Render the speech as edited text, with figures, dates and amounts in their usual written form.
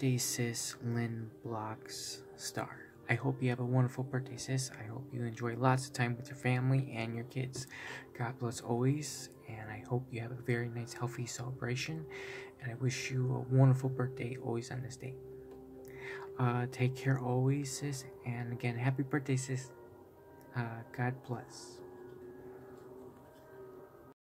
birthday, sis Lynn Blocks Star. I hope you have a wonderful birthday, sis. I hope you enjoy lots of time with your family and your kids. God bless always, and I hope you have a very nice, healthy celebration. And I wish you a wonderful birthday always on this day. Take care always, sis. And again, happy birthday, sis. God bless.